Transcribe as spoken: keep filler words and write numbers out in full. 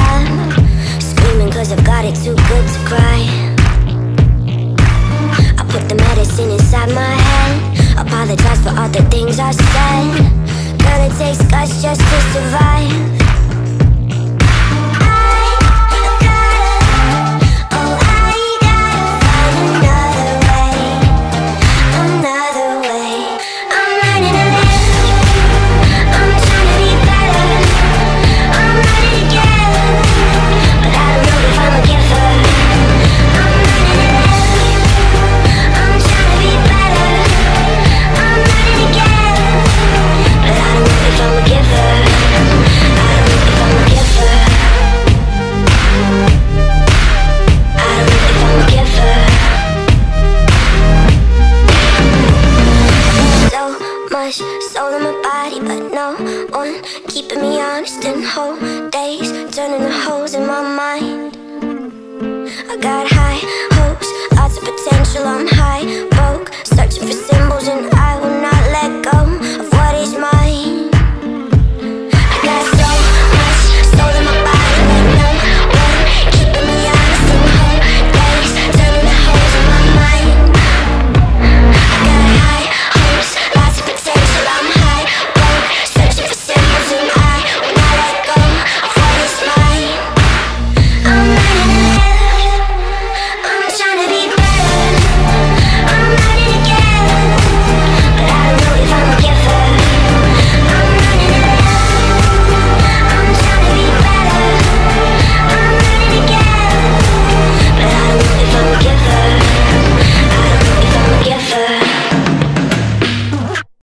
am screaming cause I've got it too good to cry. I put the medicine inside my head, apologize for all the things I said. Gonna take scotch just to survive. Soul in my body, but no one keeping me honest. And whole days turning to holes in my mind. I got high hopes, lots of potential. I'm high broke, searching for symbols, and I will not let go of